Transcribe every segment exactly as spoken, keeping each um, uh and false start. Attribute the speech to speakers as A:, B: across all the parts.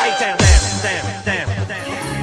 A: down, down, down, down, down.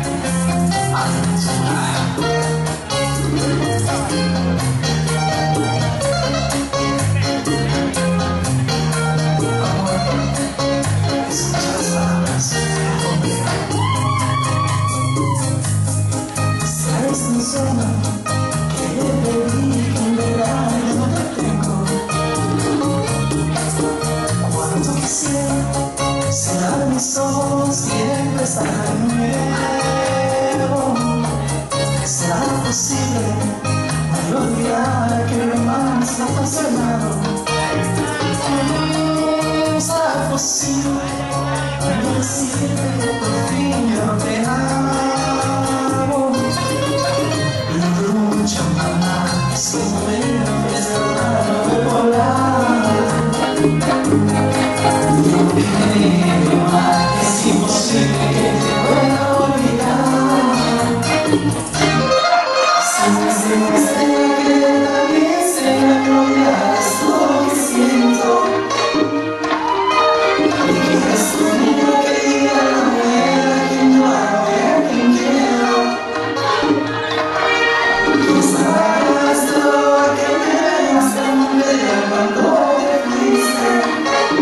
B: Cerrar mis ojos y empezar de nuevo. ¿Será posible no olvidar que más ha apasionado? ¿Será posible no decirte que por fin yo te amo? Y mucho más si no me ves cerrado de volar. Es imposible que te pueda olvidar. Si me enseñaste a querer, también enséñame a olvidar lo que siento. Y que eres tu niño querida, la mujer a quien yo amo y a quien quiero. Y sabrás todo a que me veas tan bella cuando te fuiste.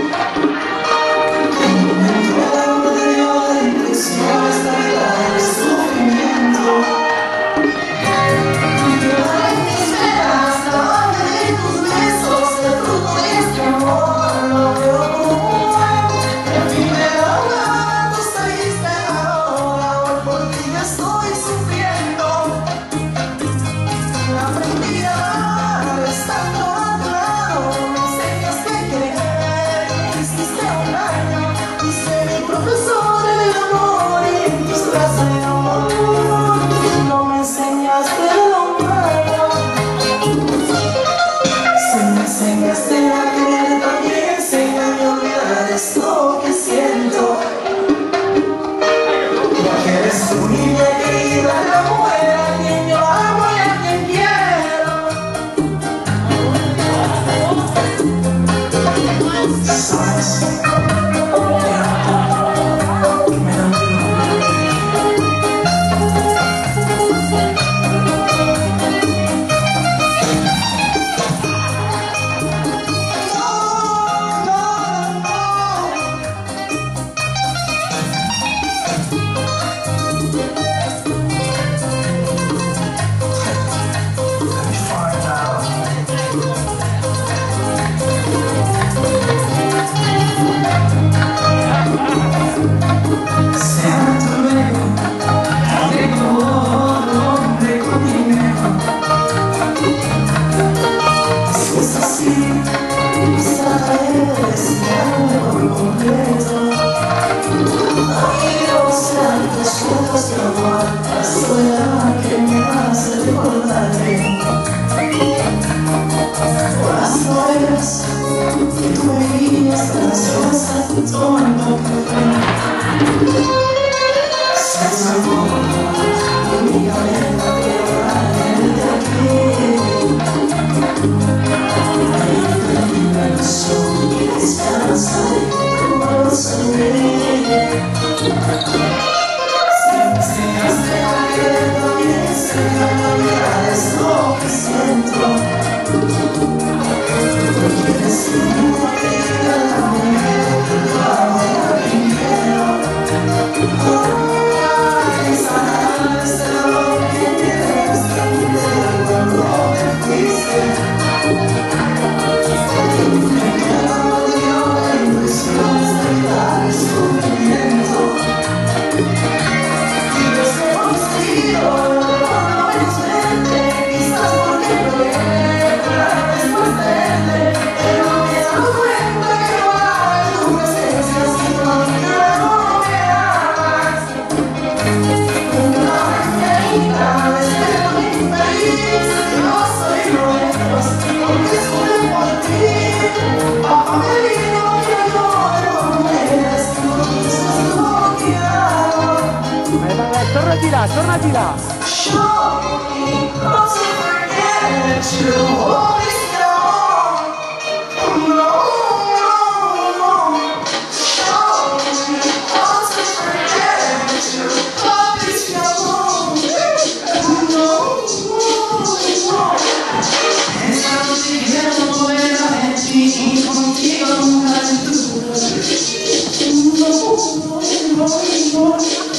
A: Torna di là, torna di là.
B: Show me how to forget you. No, no, no. Show me how to forget Thank you.